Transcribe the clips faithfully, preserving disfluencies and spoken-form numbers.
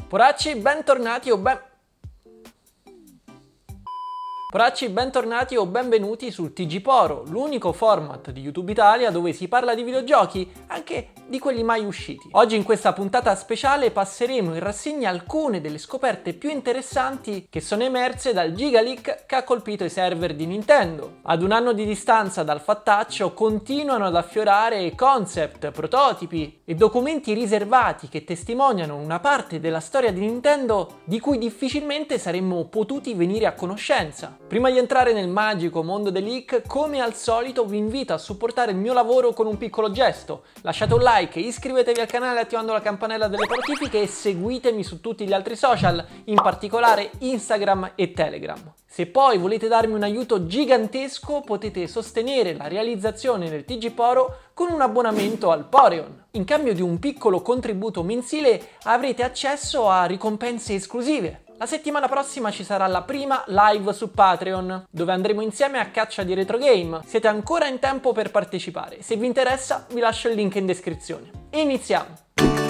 Poracci, bentornati o ben... Poracci, bentornati o benvenuti sul T G Poro, l'unico format di YouTube Italia dove si parla di videogiochi, anche di quelli mai usciti. Oggi in questa puntata speciale passeremo in rassegna alcune delle scoperte più interessanti che sono emerse dal Giga Leak che ha colpito i server di Nintendo. Ad un anno di distanza dal fattaccio continuano ad affiorare concept, prototipi e documenti riservati che testimoniano una parte della storia di Nintendo di cui difficilmente saremmo potuti venire a conoscenza. Prima di entrare nel magico mondo dei leak, come al solito vi invito a supportare il mio lavoro con un piccolo gesto. Lasciate un like, iscrivetevi al canale attivando la campanella delle notifiche e seguitemi su tutti gli altri social, in particolare Instagram e Telegram. Se poi volete darmi un aiuto gigantesco, potete sostenere la realizzazione del T G Poro con un abbonamento al Poreon. In cambio di un piccolo contributo mensile avrete accesso a ricompense esclusive. La settimana prossima ci sarà la prima live su Patreon, dove andremo insieme a caccia di retro game. Siete ancora in tempo per partecipare. Se vi interessa, vi lascio il link in descrizione. Iniziamo!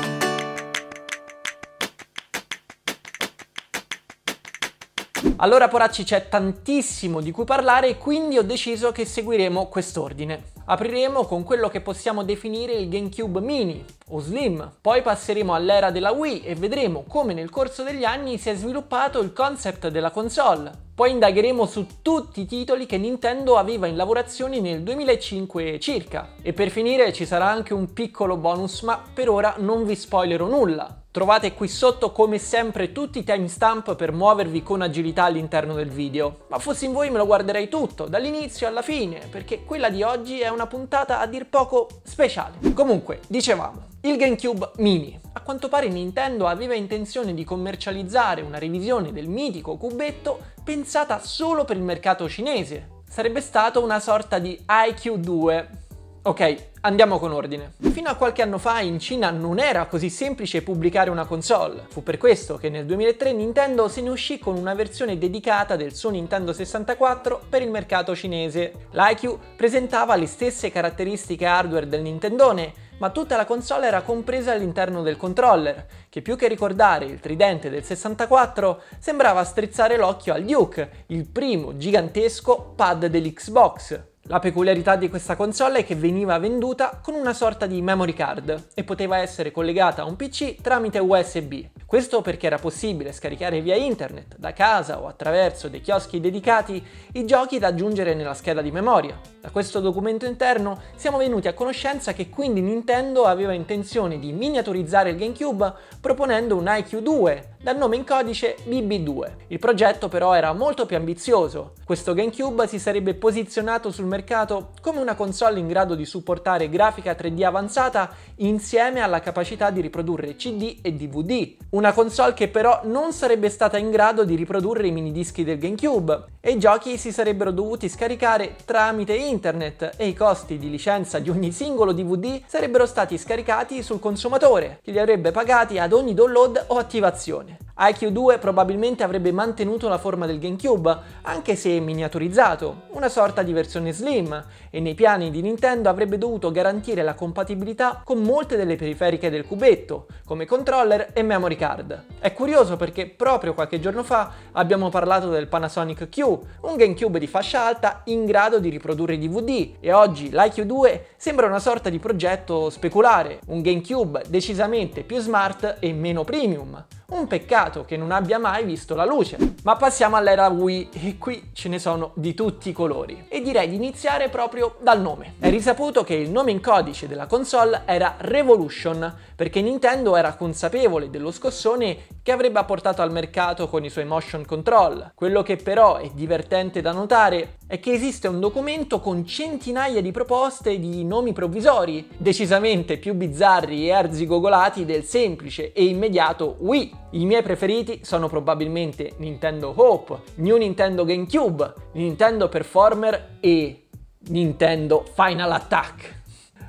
Allora poracci, c'è tantissimo di cui parlare e quindi ho deciso che seguiremo quest'ordine. Apriremo con quello che possiamo definire il GameCube Mini o Slim, poi passeremo all'era della Wii e vedremo come nel corso degli anni si è sviluppato il concept della console. Poi indagheremo su tutti i titoli che Nintendo aveva in lavorazione nel duemilacinque circa. E per finire ci sarà anche un piccolo bonus, ma per ora non vi spoilerò nulla. Trovate qui sotto come sempre tutti i timestamp per muovervi con agilità all'interno del video. Ma fossi in voi me lo guarderei tutto, dall'inizio alla fine, perché quella di oggi è una puntata a dir poco speciale. Comunque, dicevamo, il GameCube Mini. A quanto pare Nintendo aveva intenzione di commercializzare una revisione del mitico cubetto pensata solo per il mercato cinese. Sarebbe stato una sorta di I Q due. Ok, andiamo con ordine. Fino a qualche anno fa in Cina non era così semplice pubblicare una console. Fu per questo che nel duemilatré Nintendo se ne uscì con una versione dedicata del suo Nintendo sessantaquattro per il mercato cinese. L'I Q presentava le stesse caratteristiche hardware del Nintendone, ma tutta la console era compresa all'interno del controller, che più che ricordare il tridente del sessantaquattro sembrava strizzare l'occhio al Duke, il primo gigantesco pad dell'Xbox. La peculiarità di questa console è che veniva venduta con una sorta di memory card e poteva essere collegata a un P C tramite U S B. Questo perché era possibile scaricare via internet, da casa o attraverso dei chioschi dedicati, i giochi da aggiungere nella scheda di memoria. Da questo documento interno siamo venuti a conoscenza che quindi Nintendo aveva intenzione di miniaturizzare il GameCube proponendo un I Q due, dal nome in codice B B due. Il progetto però era molto più ambizioso. Questo GameCube si sarebbe posizionato sul mercato come una console in grado di supportare grafica tre D avanzata insieme alla capacità di riprodurre C D e D V D. Una console che però non sarebbe stata in grado di riprodurre i minidischi del GameCube e i giochi si sarebbero dovuti scaricare tramite internet e i costi di licenza di ogni singolo D V D sarebbero stati scaricati sul consumatore, che li avrebbe pagati ad ogni download o attivazione. I Q due probabilmente avrebbe mantenuto la forma del GameCube, anche se miniaturizzato, una sorta di versione slim, e nei piani di Nintendo avrebbe dovuto garantire la compatibilità con molte delle periferiche del cubetto, come controller e memory card. È curioso perché proprio qualche giorno fa abbiamo parlato del Panasonic Q, un GameCube di fascia alta in grado di riprodurre i D V D, e oggi l'I Q due sembra una sorta di progetto speculare, un GameCube decisamente più smart e meno premium. Un peccato che non abbia mai visto la luce. Ma passiamo all'era Wii e qui ce ne sono di tutti i colori. E direi di iniziare proprio dal nome. È risaputo che il nome in codice della console era Revolution, perché Nintendo era consapevole dello scossone che avrebbe apportato al mercato con i suoi motion control. Quello che però è divertente da notare è che esiste un documento con centinaia di proposte di nomi provvisori, decisamente più bizzarri e arzigogolati del semplice e immediato Wii. I miei preferiti sono probabilmente Nintendo Hope, New Nintendo GameCube, Nintendo Performer e Nintendo Final Attack.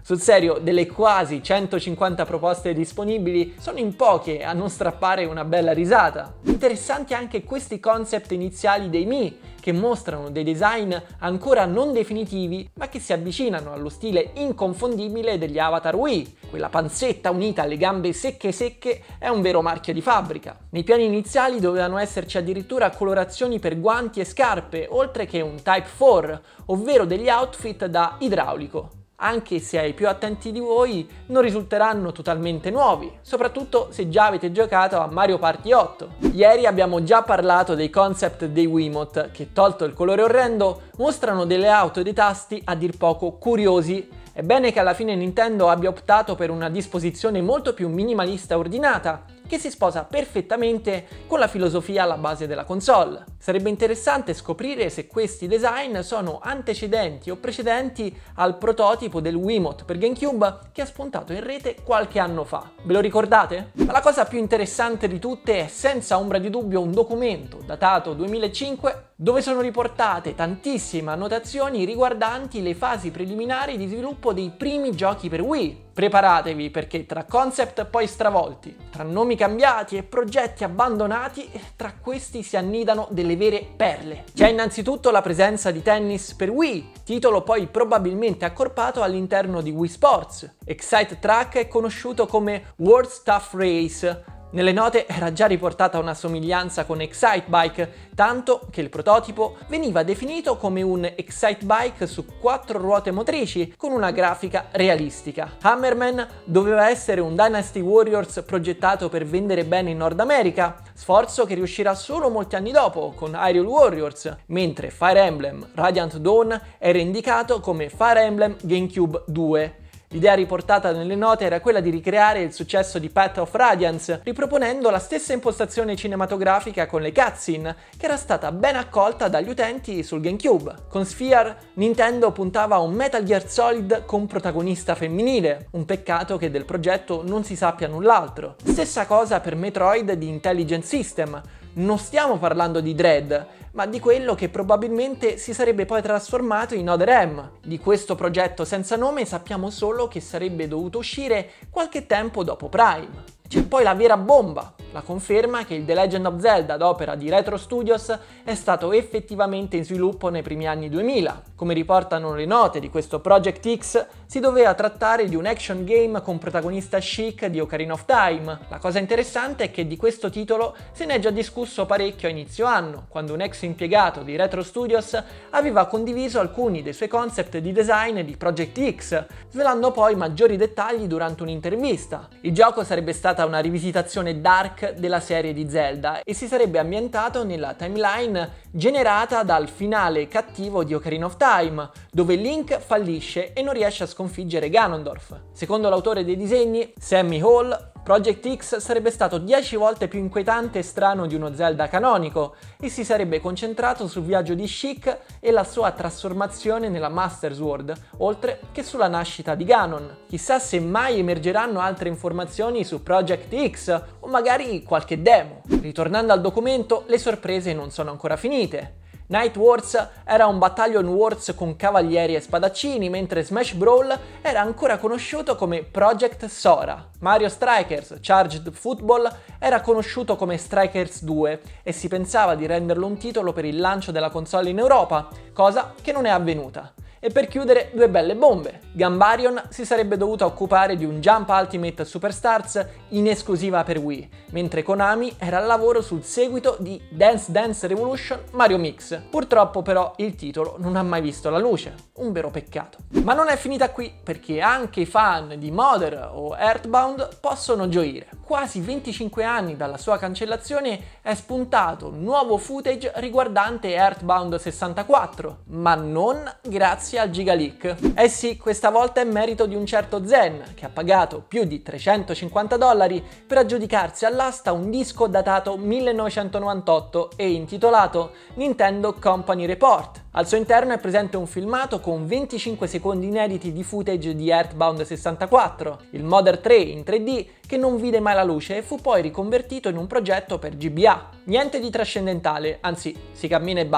Sul serio, delle quasi centocinquanta proposte disponibili, sono in poche a non strappare una bella risata. Interessanti anche questi concept iniziali dei Mii, che mostrano dei design ancora non definitivi, ma che si avvicinano allo stile inconfondibile degli avatar Wii. Quella panzetta unita alle gambe secche secche è un vero marchio di fabbrica. Nei piani iniziali dovevano esserci addirittura colorazioni per guanti e scarpe, oltre che un Type quattro, ovvero degli outfit da idraulico. Anche se ai più attenti di voi non risulteranno totalmente nuovi, soprattutto se già avete giocato a Mario Party otto. Ieri abbiamo già parlato dei concept dei Wiimote che, tolto il colore orrendo, mostrano delle auto e dei tasti a dir poco curiosi. È bene che alla fine Nintendo abbia optato per una disposizione molto più minimalista e ordinata, che si sposa perfettamente con la filosofia alla base della console. Sarebbe interessante scoprire se questi design sono antecedenti o precedenti al prototipo del Wiimote per GameCube che è spuntato in rete qualche anno fa. Ve lo ricordate? Ma la cosa più interessante di tutte è senza ombra di dubbio un documento datato duemilacinque dove sono riportate tantissime annotazioni riguardanti le fasi preliminari di sviluppo dei primi giochi per Wii. Preparatevi, perché tra concept poi stravolti, tra nomi cambiati e progetti abbandonati, tra questi si annidano delle vere perle. C'è innanzitutto la presenza di Tennis per Wii, titolo poi probabilmente accorpato all'interno di Wii Sports. Excite Track è conosciuto come World's Tough Race. Nelle note era già riportata una somiglianza con Excite Bike, tanto che il prototipo veniva definito come un Excite Bike su quattro ruote motrici con una grafica realistica. Hammerman doveva essere un Dynasty Warriors progettato per vendere bene in Nord America, sforzo che riuscirà solo molti anni dopo con Hyrule Warriors, mentre Fire Emblem Radiant Dawn era indicato come Fire Emblem GameCube due. L'idea riportata nelle note era quella di ricreare il successo di Path of Radiance, riproponendo la stessa impostazione cinematografica con le cutscene, che era stata ben accolta dagli utenti sul GameCube. Con Sphere, Nintendo puntava a un Metal Gear Solid con protagonista femminile, un peccato che del progetto non si sappia null'altro. Stessa cosa per Metroid di Intelligent System. Non stiamo parlando di Dread, ma di quello che probabilmente si sarebbe poi trasformato in Other M. Di questo progetto senza nome sappiamo solo che sarebbe dovuto uscire qualche tempo dopo Prime. C'è poi la vera bomba, la conferma che il The Legend of Zelda ad opera di Retro Studios è stato effettivamente in sviluppo nei primi anni duemila. Come riportano le note di questo Project X, si doveva trattare di un action game con protagonista chic di Ocarina of Time. La cosa interessante è che di questo titolo se ne è già discusso parecchio a inizio anno, quando un ex impiegato di Retro Studios aveva condiviso alcuni dei suoi concept di design di Project X, svelando poi maggiori dettagli durante un'intervista. Il gioco sarebbe stata una rivisitazione dark della serie di Zelda e si sarebbe ambientato nella timeline generata dal finale cattivo di Ocarina of Time, dove Link fallisce e non riesce a sconfiggere Ganondorf. Secondo l'autore dei disegni, Sammy Hall, Project X sarebbe stato dieci volte più inquietante e strano di uno Zelda canonico e si sarebbe concentrato sul viaggio di Sheik e la sua trasformazione nella Master Sword, oltre che sulla nascita di Ganon. Chissà se mai emergeranno altre informazioni su Project X o magari qualche demo. Ritornando al documento, le sorprese non sono ancora finite. Night Wars era un Battalion Wars con cavalieri e spadaccini, mentre Smash Brawl era ancora conosciuto come Project Sora. Mario Strikers Charged Football era conosciuto come Strikers due e si pensava di renderlo un titolo per il lancio della console in Europa, cosa che non è avvenuta. E per chiudere, due belle bombe. Gambarion si sarebbe dovuto occupare di un Jump Ultimate Superstars in esclusiva per Wii, mentre Konami era al lavoro sul seguito di Dance Dance Revolution Mario Mix. Purtroppo però il titolo non ha mai visto la luce, un vero peccato. Ma non è finita qui, perché anche i fan di Mother o Earthbound possono gioire. Quasi venticinque anni dalla sua cancellazione è spuntato un nuovo footage riguardante Earthbound sessantaquattro, ma non grazie al Gigaleak. Eh sì, questa volta è merito di un certo Zen, che ha pagato più di trecentocinquanta dollari per aggiudicarsi all'asta un disco datato millenovecentonovantotto e intitolato Nintendo Company Report. Al suo interno è presente un filmato con venticinque secondi inediti di footage di Earthbound sessantaquattro, il Mother tre in tre D che non vide mai la luce e fu poi riconvertito in un progetto per G B A. Niente di trascendentale, anzi si cammina e basta.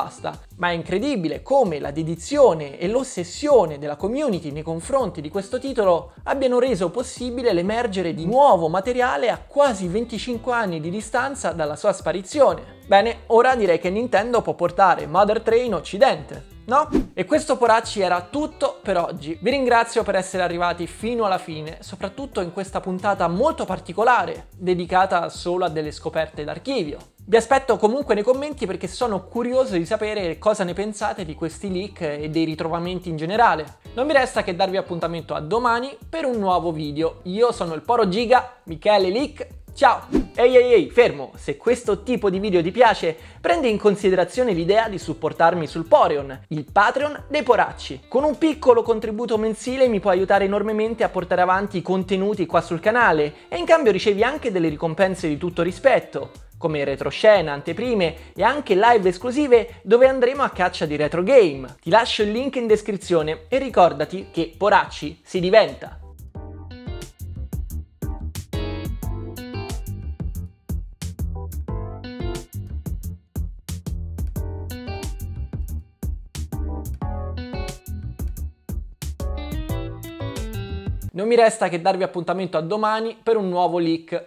Ma è incredibile come la dedizione e l'ossessione della community nei confronti di questo titolo abbiano reso possibile l'emergere di nuovo materiale a quasi venticinque anni di distanza dalla sua sparizione. Bene, ora direi che Nintendo può portare Mother tre in Occidente, no? E questo poracci era tutto per oggi. Vi ringrazio per essere arrivati fino alla fine, soprattutto in questa puntata molto particolare, dedicata solo a delle scoperte d'archivio. Vi aspetto comunque nei commenti perché sono curioso di sapere cosa ne pensate di questi leak e dei ritrovamenti in generale. Non mi resta che darvi appuntamento a domani per un nuovo video. Io sono il Poro Giga, Michele Leak, ciao! Ehi ehi ehi, fermo! Se questo tipo di video ti piace, prendi in considerazione l'idea di supportarmi sul Poreon, il Patreon dei poracci. Con un piccolo contributo mensile mi puoi aiutare enormemente a portare avanti i contenuti qua sul canale e in cambio ricevi anche delle ricompense di tutto rispetto, come retroscena, anteprime e anche live esclusive dove andremo a caccia di retro game. Ti lascio il link in descrizione e ricordati che poracci si diventa. Non mi resta che darvi appuntamento a domani per un nuovo leak.